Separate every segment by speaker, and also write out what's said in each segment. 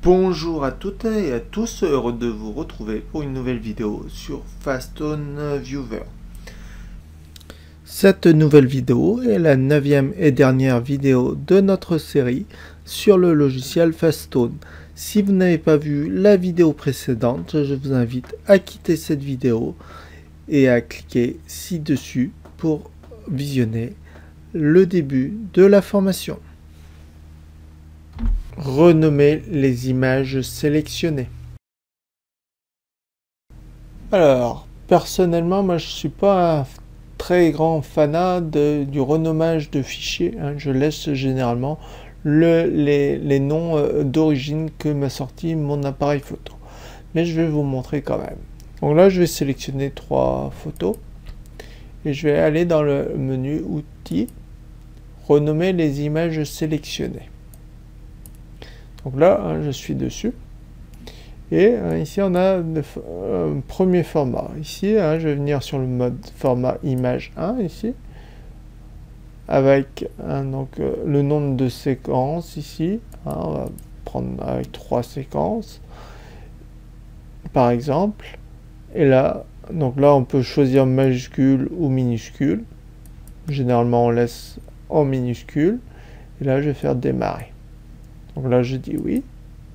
Speaker 1: Bonjour à toutes et à tous, heureux de vous retrouver pour une nouvelle vidéo sur Fastone Viewer. Cette nouvelle vidéo est la 9e et dernière vidéo de notre série sur le logiciel Fastone. Si vous n'avez pas vu la vidéo précédente, je vous invite à quitter cette vidéo et à cliquer ci-dessus pour visionner le début de la formation. Renommer les images sélectionnées. Alors, personnellement, moi je suis pas un très grand fanat du renommage de fichiers. Je laisse généralement les noms d'origine que m'a sorti mon appareil photo. Mais je vais vous montrer quand même. Donc là, je vais sélectionner 3 photos. Et je vais aller dans le menu Outils, renommer les images sélectionnées. Donc là, je suis dessus. Et ici, on a le premier format. Ici, je vais venir sur le mode format image 1, ici. Avec le nombre de séquences, ici. On va prendre avec 3 séquences, par exemple. Et là, donc là, on peut choisir majuscule ou minuscule. Généralement, on laisse en minuscule. Et là, je vais faire démarrer. Donc là, je dis oui.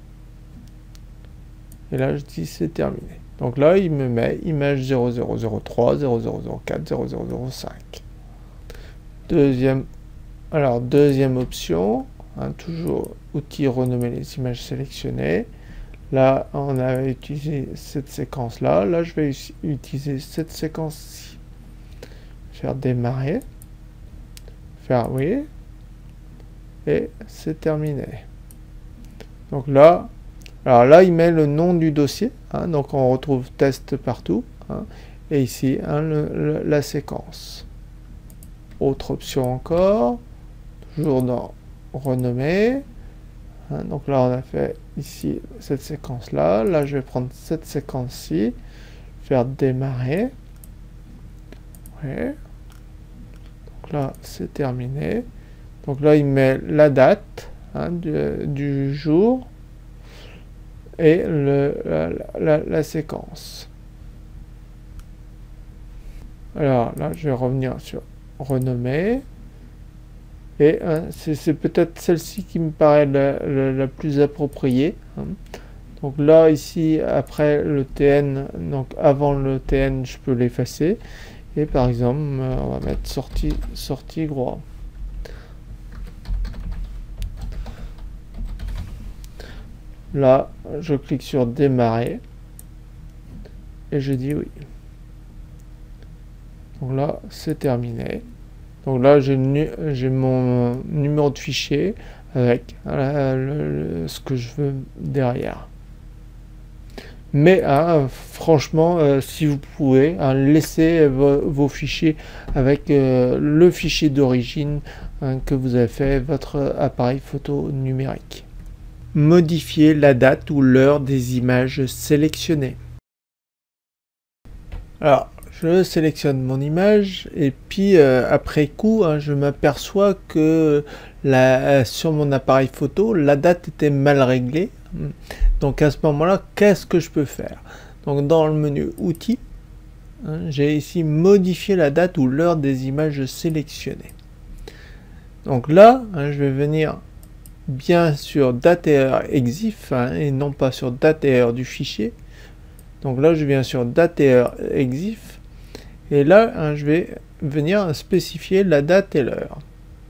Speaker 1: Et là, je dis c'est terminé. Donc là, il me met image 0003, 0004, 0005. Deuxième option, toujours outil renommer les images sélectionnées. Là, on a utilisé cette séquence-là. Là, je vais utiliser cette séquence-ci. Faire démarrer. Faire oui. Et c'est terminé. Donc là, alors là, il met le nom du dossier, donc on retrouve test partout, et ici, la séquence. Autre option encore, toujours dans renommer, donc là, on a fait ici cette séquence-là, là, je vais prendre cette séquence-ci, faire démarrer, ouais. Donc là, c'est terminé, donc là, il met la date, du jour et la séquence. Alors là, je vais revenir sur renommer et c'est peut-être celle-ci qui me paraît la plus appropriée. Donc là, ici, après le TN, donc avant le TN, je peux l'effacer et par exemple, on va mettre sortie droit. Là, je clique sur démarrer et je dis oui. Donc là, c'est terminé. Donc là, j'ai mon numéro de fichier avec ce que je veux derrière. Mais franchement, si vous pouvez, laissez vos fichiers avec le fichier d'origine que vous avez fait votre appareil photo numérique. Modifier la date ou l'heure des images sélectionnées. Alors, je sélectionne mon image et puis après coup, je m'aperçois que sur mon appareil photo, la date était mal réglée. Donc à ce moment-là, qu'est-ce que je peux faire? Donc dans le menu Outils, j'ai ici modifier la date ou l'heure des images sélectionnées. Donc là, je vais venir bien sur date et heure exif et non pas sur date et heure du fichier. Donc là, je viens sur date et heure exif et là, je vais venir spécifier la date et l'heure.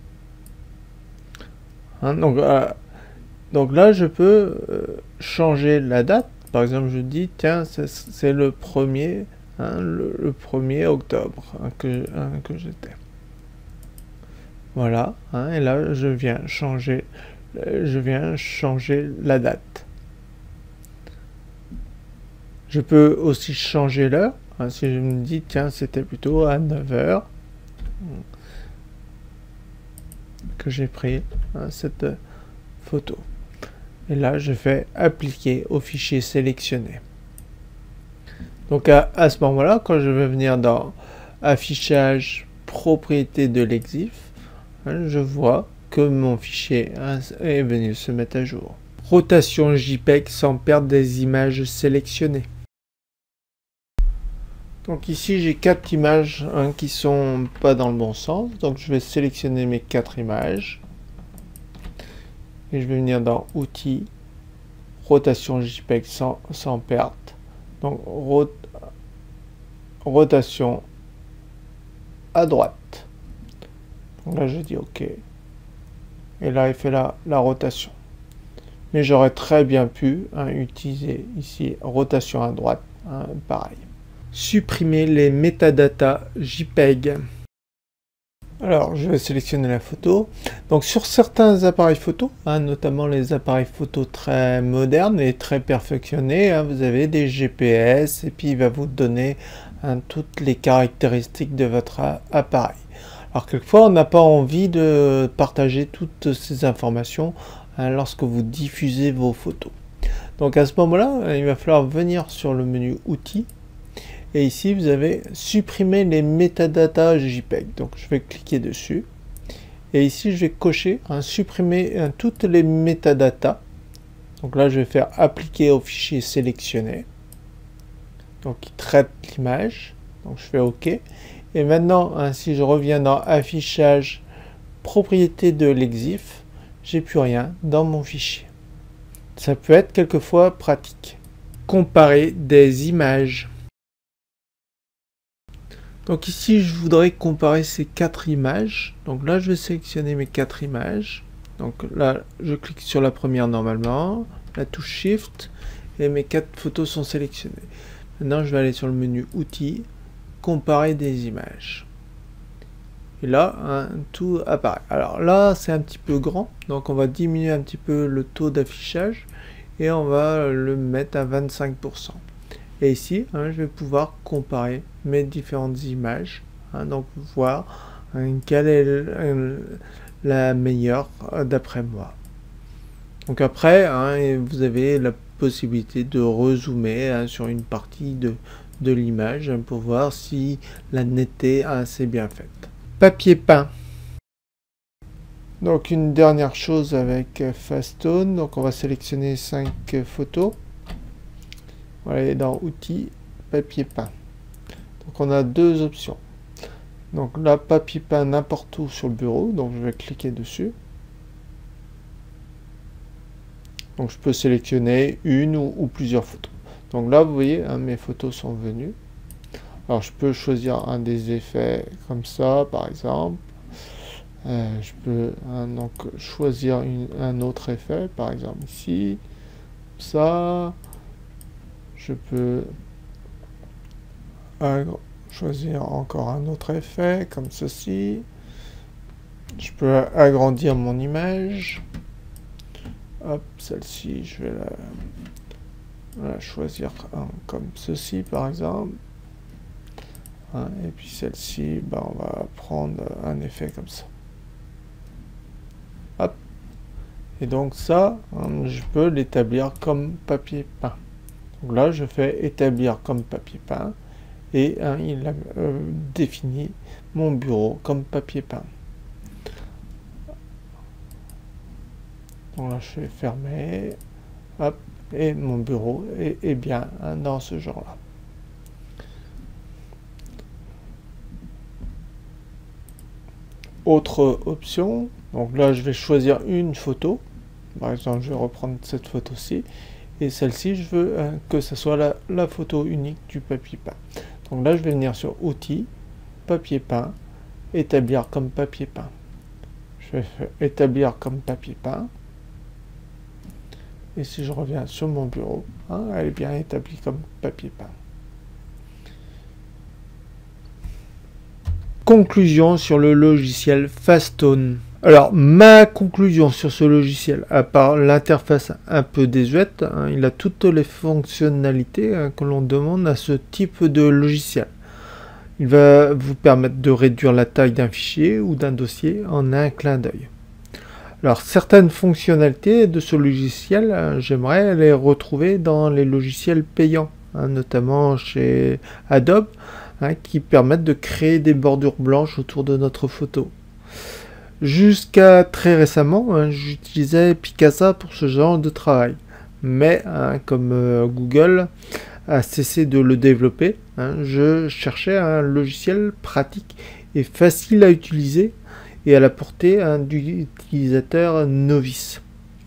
Speaker 1: Donc là, je peux changer la date. Par exemple, je dis tiens, c'est le 1er, le 1er octobre que j'étais. Voilà, et là, je viens changer la date. Je peux aussi changer l'heure. Si je me dis, tiens, c'était plutôt à 9 h que j'ai pris cette photo. Et là, je fais appliquer au fichier sélectionné. Donc à ce moment-là, quand je vais venir dans affichage propriété de l'exif, je vois que mon fichier est venu se mettre à jour. rotation JPEG sans perdre des images sélectionnées. Donc ici j'ai 4 images qui sont pas dans le bon sens, donc je vais sélectionner mes 4 images et je vais venir dans outils, rotation JPEG sans perte, donc rotation à droite. Donc là je dis OK et là il fait la rotation, mais j'aurais très bien pu utiliser ici rotation à droite, pareil. Supprimer les métadatas JPEG. Alors, je vais sélectionner la photo. Donc, sur certains appareils photo, notamment les appareils photo très modernes et très perfectionnés, vous avez des GPS et puis il va vous donner toutes les caractéristiques de votre appareil. Alors, quelquefois, on n'a pas envie de partager toutes ces informations lorsque vous diffusez vos photos. Donc, à ce moment-là, il va falloir venir sur le menu Outils. Et ici, vous avez supprimer les métadatas JPEG. Donc, je vais cliquer dessus. Et ici, je vais cocher supprimer toutes les métadatas. Donc là, je vais faire appliquer au fichier sélectionné. Donc, il traite l'image. Donc, je fais OK. Et maintenant, si je reviens dans affichage, propriété de l'exif, j'ai plus rien dans mon fichier. Ça peut être quelquefois pratique. Comparer des images. Donc ici, je voudrais comparer ces 4 images. Donc là, je vais sélectionner mes 4 images. Donc là, je clique sur la première normalement, la touche Shift, et mes 4 photos sont sélectionnées. Maintenant, je vais aller sur le menu Outils, comparer des images. Et là, tout apparaît. Alors là, c'est un petit peu grand, donc on va diminuer un petit peu le taux d'affichage, et on va le mettre à 25%. Et ici, je vais pouvoir comparer mes différentes images, donc voir quelle est la meilleure d'après moi. Donc après, vous avez la possibilité de rezoomer sur une partie de l'image pour voir si la netteté c'est bien faite. Papier peint. Donc une dernière chose avec Fastone, donc on va sélectionner 5 photos. On va aller dans Outils, papier peint. Donc on a 2 options. Donc là, papier peint n'importe où sur le bureau. Donc je vais cliquer dessus. Donc je peux sélectionner une ou plusieurs photos. Donc là, vous voyez, mes photos sont venues. Alors je peux choisir un des effets comme ça, par exemple. Je peux donc choisir un autre effet, par exemple ici. Ça. Je peux choisir encore un autre effet, comme ceci. Je peux agrandir mon image. Hop, celle-ci, je vais la choisir comme ceci, par exemple. Et puis celle-ci, on va prendre un effet comme ça. Hop. Et donc ça, je peux l'établir comme papier peint. Donc là, je fais établir comme papier peint et il a défini mon bureau comme papier peint. Donc là, je fais fermer, hop, et mon bureau est bien dans ce genre-là. Autre option, donc là, je vais choisir une photo. Par exemple, je vais reprendre cette photo-ci. Et celle-ci, je veux que ce soit la photo unique du papier peint. Donc là, je vais venir sur Outils, papier peint, établir comme papier peint. Je vais faire établir comme papier peint. Et si je reviens sur mon bureau, elle est bien établie comme papier peint. Conclusion sur le logiciel Fastone. Alors, ma conclusion sur ce logiciel, à part l'interface un peu désuète, il a toutes les fonctionnalités que l'on demande à ce type de logiciel. Il va vous permettre de réduire la taille d'un fichier ou d'un dossier en un clin d'œil. Alors, certaines fonctionnalités de ce logiciel, j'aimerais les retrouver dans les logiciels payants, notamment chez Adobe, qui permettent de créer des bordures blanches autour de notre photo. Jusqu'à très récemment, hein, j'utilisais Picasa pour ce genre de travail. Mais hein, comme Google a cessé de le développer, hein, je cherchais un logiciel pratique et facile à utiliser et à la portée hein, d'utilisateurs novices.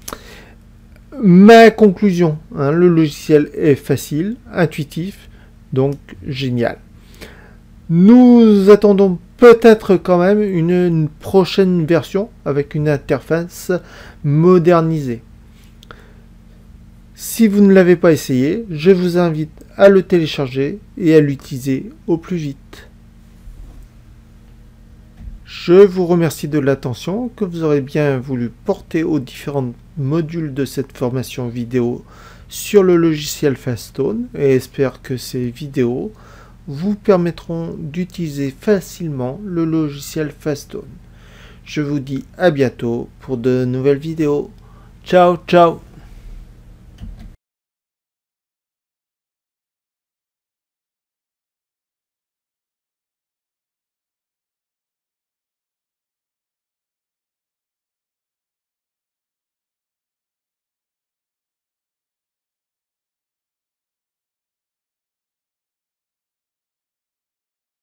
Speaker 1: Ma conclusion, hein, le logiciel est facile, intuitif, donc génial. Nous attendons peut-être quand même une prochaine version avec une interface modernisée. Si vous ne l'avez pas essayé, je vous invite à le télécharger et à l'utiliser au plus vite. Je vous remercie de l'attention que vous aurez bien voulu porter aux différents modules de cette formation vidéo sur le logiciel Fastone et espère que ces vidéos vous permettront d'utiliser facilement le logiciel Fastone. Je vous dis à bientôt pour de nouvelles vidéos. Ciao, ciao!